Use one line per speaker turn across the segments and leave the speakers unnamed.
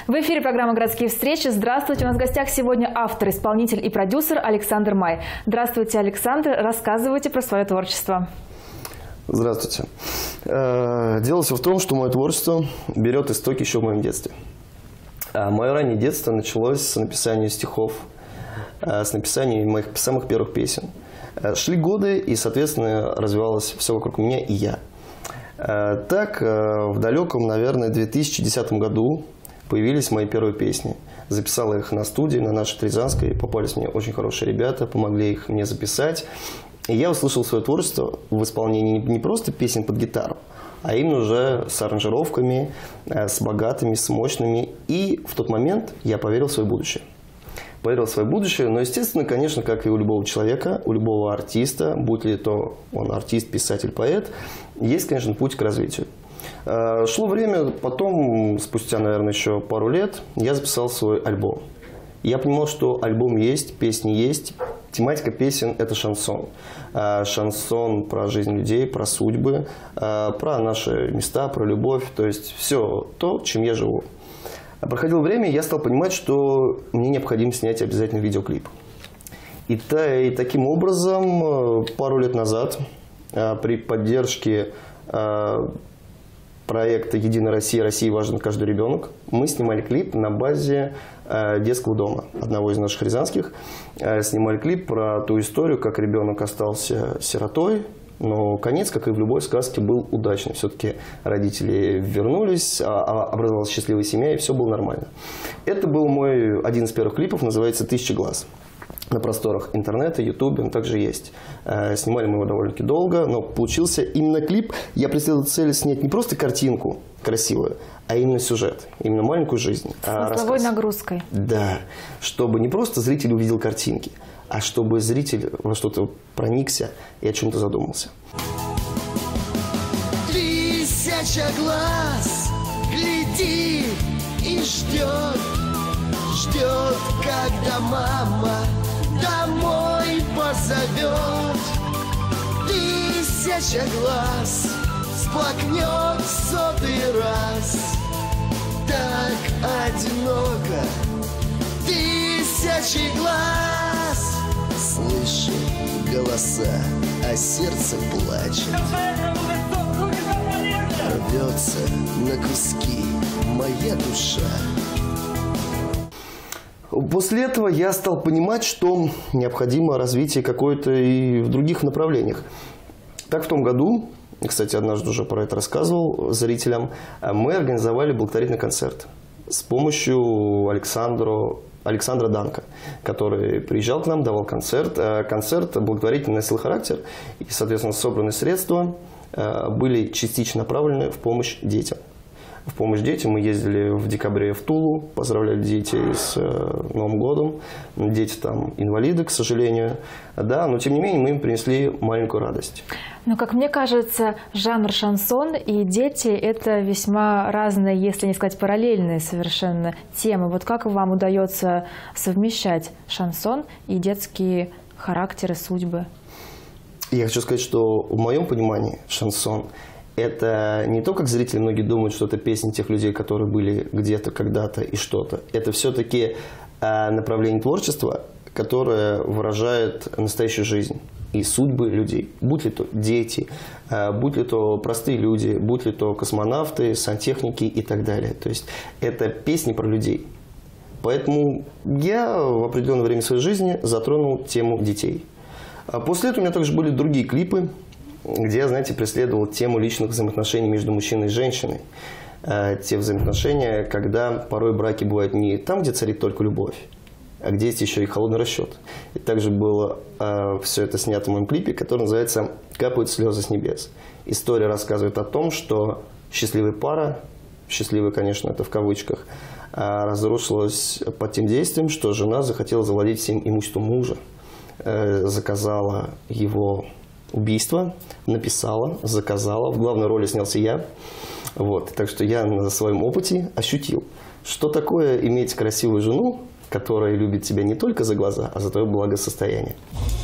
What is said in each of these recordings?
В эфире программа «Городские встречи». Здравствуйте. У нас в гостях сегодня автор, исполнитель и продюсер Александр Май. Здравствуйте, Александр. Рассказывайте про свое творчество.
Здравствуйте. Дело все в том, что мое творчество берет истоки еще в моем детстве. Мое раннее детство началось с написания стихов, с написания моих самых первых песен. Шли годы, и, соответственно, развивалось все вокруг меня и я. Так, в далеком, наверное, 2010 году появились мои первые песни. Записал их на студии, на нашей Рязанской. Попались мне очень хорошие ребята, помогли их мне записать. И я услышал свое творчество в исполнении не просто песен под гитару, а именно уже с аранжировками, с богатыми, с мощными. И в тот момент я поверил в свое будущее. Поверил в свое будущее, но, естественно, конечно, как и у любого человека, у любого артиста, будь ли то он артист, писатель, поэт, есть, конечно, путь к развитию. Шло время, потом, спустя, наверное, еще пару лет, я записал свой альбом. Я понимал, что альбом есть, песни есть. Тематика песен – это шансон. Шансон про жизнь людей, про судьбы, про наши места, про любовь. То есть все то, чем я живу. Проходило время, я стал понимать, что мне необходимо снять обязательно видеоклип. И таким образом, пару лет назад, при поддержке проекта «Единая Россия. России важен каждый ребенок», мы снимали клип на базе детского дома, одного из наших рязанских. Снимали клип про ту историю, как ребенок остался сиротой, но конец, как и в любой сказке, был удачный. Все-таки родители вернулись, образовалась счастливая семья, и все было нормально. Это был мой один из первых клипов, называется «1000 глаз». На просторах интернета, ютубе он также есть. Снимали мы его довольно-таки долго, но получился именно клип. Я преследовал цель снять не просто картинку красивую, а именно сюжет, именно маленькую жизнь.
С смысловой нагрузкой.
Да, чтобы не просто зритель увидел картинки, а чтобы зритель во что-то проникся и о чем-то задумался.
1000 глаз глядит и ждет, ждет, когда мама домой позовет. 1000 глаз всплакнет в 100-й раз. Так одиноко. 1000 глаз. Слышу голоса, а сердце плачет. Рвется на куски моя душа.
После этого я стал понимать, что необходимо развитие какое-то и в других направлениях. Так, в том году, кстати, однажды уже про это рассказывал зрителям, мы организовали благотворительный концерт с помощью Александра Данка, который приезжал к нам, давал концерт. Концерт благотворительный носил характер, и, соответственно, собранные средства были частично направлены в помощь детям. В помощь детям мы ездили в декабре в Тулу, поздравляли детей с Новым годом. Дети там инвалиды, к сожалению. Да, но тем не менее мы им принесли маленькую радость.
Но, как мне кажется, жанр шансон и дети – это весьма разные, если не сказать параллельные совершенно темы. Вот как вам удается совмещать шансон и детские характеры, судьбы?
Я хочу сказать, что в моем понимании шансон – это не то, как зрители многие думают, что это песни тех людей, которые были где-то, когда-то и что-то. Это все-таки направление творчества, которое выражает настоящую жизнь и судьбы людей. Будь ли то дети, будь ли то простые люди, будь ли то космонавты, сантехники и так далее. То есть это песни про людей. Поэтому я в определенное время своей жизни затронул тему детей. После этого у меня также были другие клипы, где я, знаете, преследовал тему личных взаимоотношений между мужчиной и женщиной. Те взаимоотношения, когда порой браки бывают не там, где царит только любовь, а где есть еще и холодный расчет. И также было все это снято в моем клипе, который называется «Капают слезы с небес». История рассказывает о том, что счастливая пара, счастливая, конечно, это в кавычках, разрушилась под тем действием, что жена захотела завладеть всем имуществом мужа, заказала его убийство, написала, заказала. В главной роли снялся я. Вот. Так что я на своем опыте ощутил, что такое иметь красивую жену, которая любит тебя не только за глаза, а за твое благосостояние.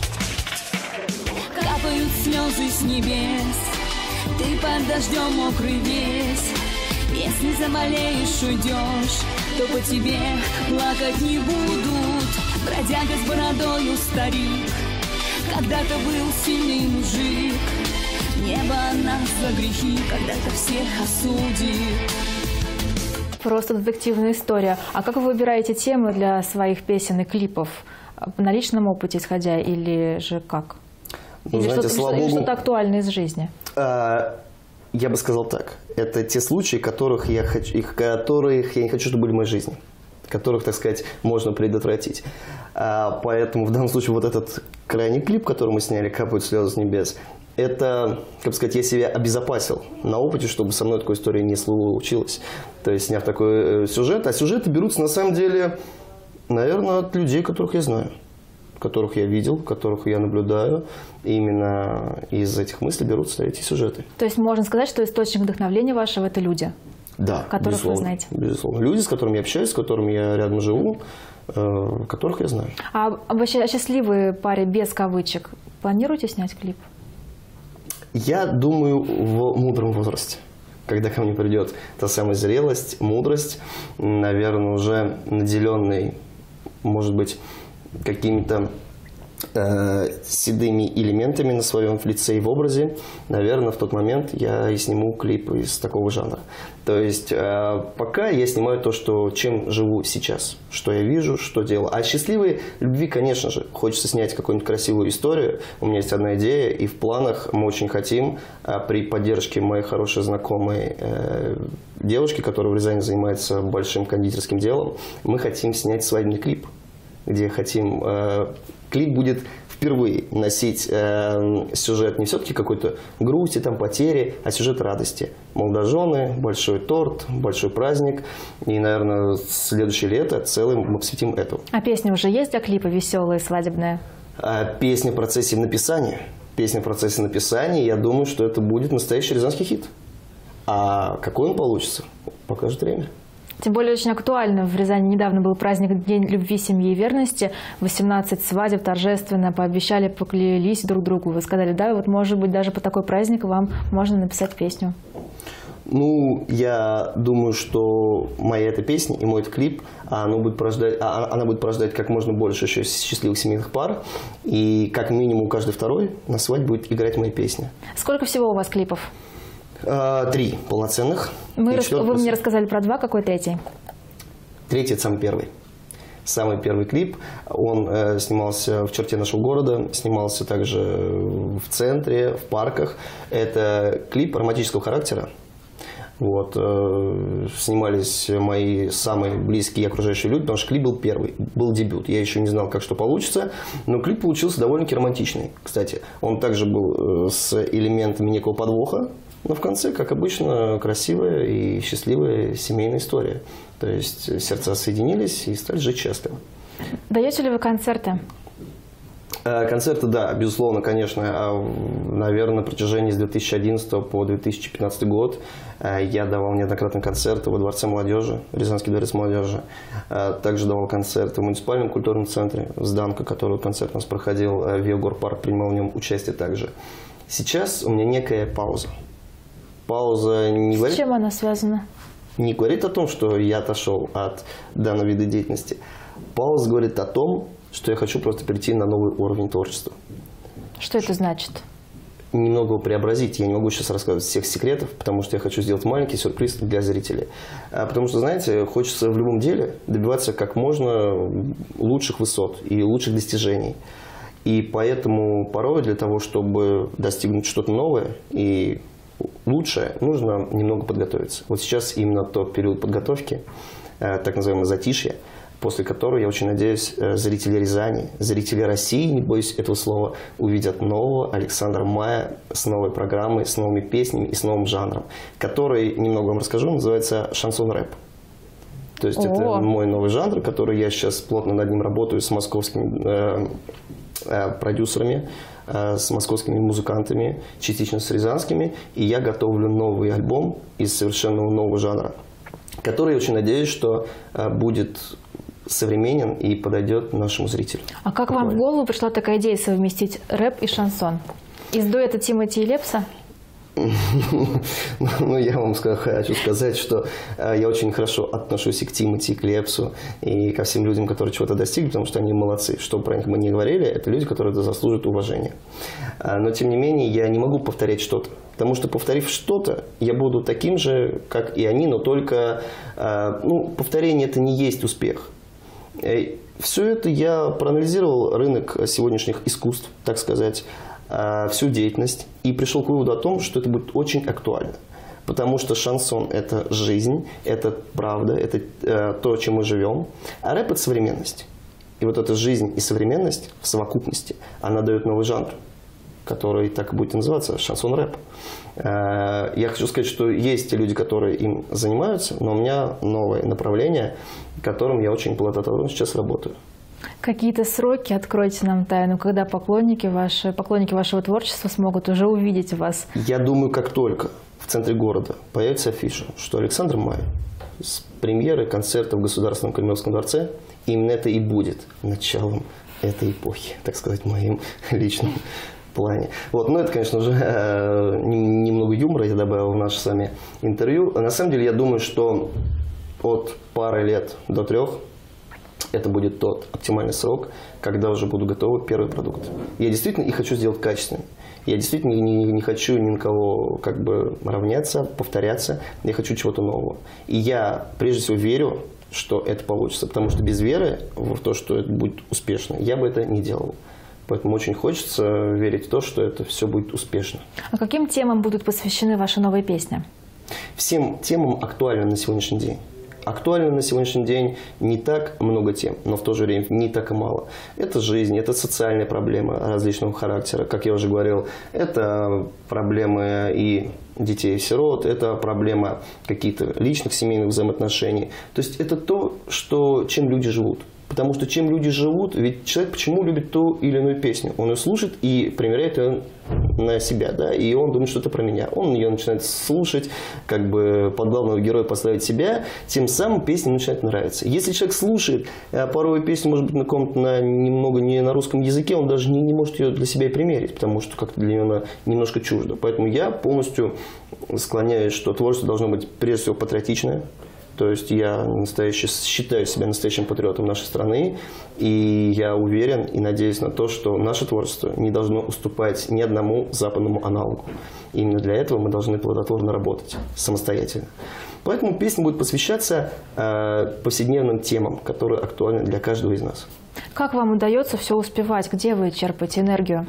Капают слезы с небес, ты под дождем мокрый весь. Если заболеешь, уйдешь, что по тебе плакать не будут. Бродяга с бородою старик, когда-то был сильный мужик. Небо нас за грехи когда-то всех осудит.
Просто детективная история. А как вы выбираете темы для своих песен и клипов? На личном опыте исходя или же как?
Ну,
или
знаете,
что-то актуальное из жизни?
Я бы сказал так. Это те случаи, которых я не хочу, чтобы были в моей жизни. Которых, так сказать, можно предотвратить. Поэтому в данном случае вот этот крайний клип, который мы сняли, «Капают слезы с небес», это, как бы сказать, я себя обезопасил на опыте, чтобы со мной такой истории не случилось. То есть, сняв такой сюжет. А сюжеты берутся, на самом деле, наверное, от людей, которых я знаю. Которых я видел, которых я наблюдаю. И именно из этих мыслей берутся эти сюжеты.
То есть можно сказать, что источник вдохновения вашего – это люди?
Да,
которых
безусловно,
вы знаете?
Безусловно. Люди, с которыми я общаюсь, с которыми я рядом живу, которых я знаю.
А вообще о счастливой паре без кавычек планируете снять клип?
Я думаю, в мудром возрасте. Когда ко мне придет та самая зрелость, мудрость, наверное, уже наделенный, может быть, какими-то седыми элементами на своем лице и в образе, наверное, в тот момент я и сниму клип из такого жанра. То есть пока я снимаю то, чем живу сейчас, что я вижу, что делаю. А счастливой любви, конечно же, хочется снять какую-нибудь красивую историю. У меня есть одна идея, и в планах мы очень хотим при поддержке моей хорошей знакомой девушки, которая в Рязани занимается большим кондитерским делом, мы хотим снять свадебный клип, где хотим... Клип будет впервые носить сюжет не все-таки какой-то грусти, там, потери, а сюжет радости. Молодожены, большой торт, большой праздник. И, наверное, следующее лето целым мы посвятим этому.
А песня уже есть для клипа «Веселая свадебная»?
Песня в процессе написания. Песня в процессе написания. Я думаю, что это будет настоящий рязанский хит. А какой он получится, покажет время.
Тем более очень актуально. В Рязани недавно был праздник День любви, семьи и верности. 18 свадеб торжественно пообещали, поклялись друг другу. Вы сказали, да, вот может быть даже по такой праздник вам можно написать песню.
Ну, я думаю, что моя эта песня и мой этот клип, она будет порождать как можно больше еще счастливых семейных пар. И как минимум каждый второй на свадьбе будет играть мои песни.
Сколько всего у вас клипов?
3 полноценных.
Вы мне рассказали про 2, какой третий?
Третий – это самый первый. Самый первый клип. Он снимался в черте нашего города, снимался также в центре, в парках. Это клип романтического характера. Вот. Снимались мои самые близкие и окружающие люди, потому что клип был первый, был дебют. Я еще не знал, как что получится, но клип получился довольно-таки романтичный. Кстати, он также был с элементами некого подвоха, но в конце, как обычно, красивая и счастливая семейная история. То есть сердца соединились и стали жить счастливо.
Даете ли вы концерты?
Концерты, да, безусловно, конечно. Наверное, на протяжении с 2011 по 2015 год я давал неоднократно концерты во Дворце молодежи, Рязанский дворец молодежи. Также давал концерты в муниципальном культурном центре «Зданка», который концерт у нас проходил, Виагор-парк принимал в нем участие также. Сейчас у меня некая пауза. Пауза не говорит...
С чем она связана?
Не говорит о том, что я отошел от данного вида деятельности. Пауза говорит о том, что я хочу просто перейти на новый уровень творчества.
Что это значит?
Немного преобразить. Я не могу сейчас рассказывать всех секретов, потому что я хочу сделать маленький сюрприз для зрителей. Потому что, знаете, хочется в любом деле добиваться как можно лучших высот и лучших достижений. И поэтому порой для того, чтобы достигнуть что-то новое и лучшее, нужно немного подготовиться. Вот сейчас именно тот период подготовки, так называемое затишье, после которого, я очень надеюсь, зрители Рязани, зрители России, не боюсь этого слова, увидят нового Александра Мая с новой программой, с новыми песнями и с новым жанром, который, немного вам расскажу, называется шансон-рэп. То есть это мой новый жанр, который я сейчас плотно над ним работаю с московскими продюсерами, с московскими музыкантами, частично с рязанскими, и я готовлю новый альбом из совершенно нового жанра, который, я очень надеюсь, что будет современен и подойдет нашему зрителю.
А как вам в голову пришла такая идея совместить рэп и шансон? Из дуэта Тимати и Лепса?
Ну, я вам хочу сказать, что я очень хорошо отношусь и к Тимати, и к Лепсу, и ко всем людям, которые чего-то достигли, потому что они молодцы. Что про них мы не говорили, это люди, которые заслуживают уважения. Но, тем не менее, я не могу повторять что-то. Потому что, повторив что-то, я буду таким же, как и они, но только повторение – это не есть успех. Все это я проанализировал рынок сегодняшних искусств, так сказать, всю деятельность и пришел к выводу о том, что это будет очень актуально. Потому что шансон – это жизнь, это правда, это то, чем мы живем, а рэп – это современность. И вот эта жизнь и современность в совокупности, она дает новый жанр, который так и будет называться – шансон-рэп. Я хочу сказать, что есть люди, которые им занимаются, но у меня новое направление, которым я очень плодотворно сейчас работаю.
Какие-то сроки, откройте нам тайну, когда поклонники вашего творчества смогут уже увидеть вас?
Я думаю, как только в центре города появится афиша, что Александр Май с премьеры концерта в Государственном Кремлевском дворце, именно это и будет началом этой эпохи, так сказать, в моем личном плане. Вот, но это, конечно же, немного юмора я добавил в наше с вами интервью. На самом деле, я думаю, что от пары лет до 3 это будет тот оптимальный срок, когда уже будут готовы первые продукты. Я действительно их хочу сделать качественными. Я действительно не хочу ни на кого как бы равняться, повторяться. Я хочу чего-то нового. И я прежде всего верю, что это получится. Потому что без веры в то, что это будет успешно, я бы это не делал. Поэтому очень хочется верить в то, что это все будет успешно.
А каким темам будут посвящены ваши новые песни?
Всем темам актуально на сегодняшний день. Актуально на сегодняшний день не так много тем, но в то же время не так и мало. Это жизнь, это социальные проблемы различного характера. Как я уже говорил, это проблемы и детей-сирот, это проблема каких-то личных семейных взаимоотношений. То есть это то, чем люди живут. Потому что чем люди живут, ведь человек почему любит ту или иную песню? Он ее слушает и примеряет ее на себя, да, и он думает, что это про меня. Он ее начинает слушать, как бы под главного героя поставить себя, тем самым песня начинает нравиться. Если человек слушает порой песню, может быть, немного не на русском языке, он даже не может ее для себя и примерить, потому что как-то для нее она немножко чужда. Поэтому я полностью склоняюсь, что творчество должно быть прежде всего патриотичное. То есть я считаю себя настоящим патриотом нашей страны, и я уверен и надеюсь на то, что наше творчество не должно уступать ни одному западному аналогу. И именно для этого мы должны плодотворно работать самостоятельно. Поэтому песня будет посвящаться повседневным темам, которые актуальны для каждого из нас.
Как вам удается все успевать? Где вы черпаете энергию?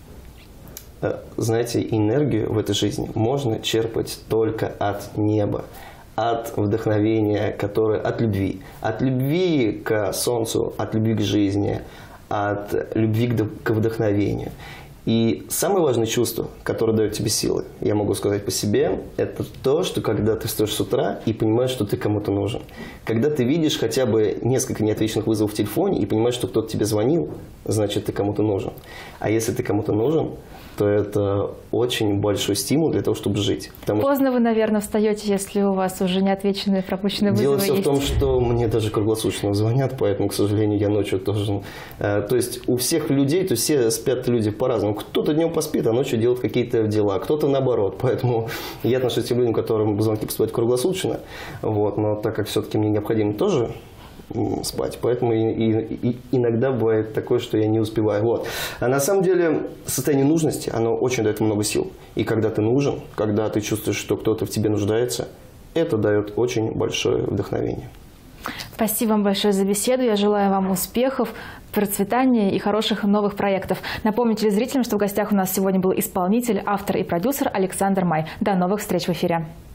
Знаете, энергию в этой жизни можно черпать только от неба. От вдохновения, от любви. От любви к солнцу, от любви к жизни, от любви к вдохновению. И самое важное чувство, которое дает тебе силы, я могу сказать по себе, это то, что когда ты встаешь с утра и понимаешь, что ты кому-то нужен. Когда ты видишь хотя бы несколько неотвеченных вызовов в телефоне и понимаешь, что кто-то тебе звонил, значит, ты кому-то нужен. А если ты кому-то нужен, то это очень большой стимул для того, чтобы жить.
Поздно вы, наверное, встаете, если у вас уже неотвеченные, пропущенные вызовы есть.
Дело все в том, что мне даже круглосуточно звонят, поэтому, к сожалению, я ночью должен... То есть у всех людей, то есть все спят люди по-разному. Кто-то днем поспит, а ночью делает какие-то дела, кто-то наоборот. Поэтому я отношусь к тем людям, которым звонки поступают круглосуточно. Вот. Но так как все-таки мне необходимо тоже спать, поэтому иногда бывает такое, что я не успеваю. Вот. А на самом деле состояние нужности, оно очень дает много сил. И когда ты нужен, когда ты чувствуешь, что кто-то в тебе нуждается, это дает очень большое вдохновение.
Спасибо вам большое за беседу. Я желаю вам успехов, процветания и хороших новых проектов. Напомню телезрителям, что в гостях у нас сегодня был исполнитель, автор и продюсер Александр Май. До новых встреч в эфире.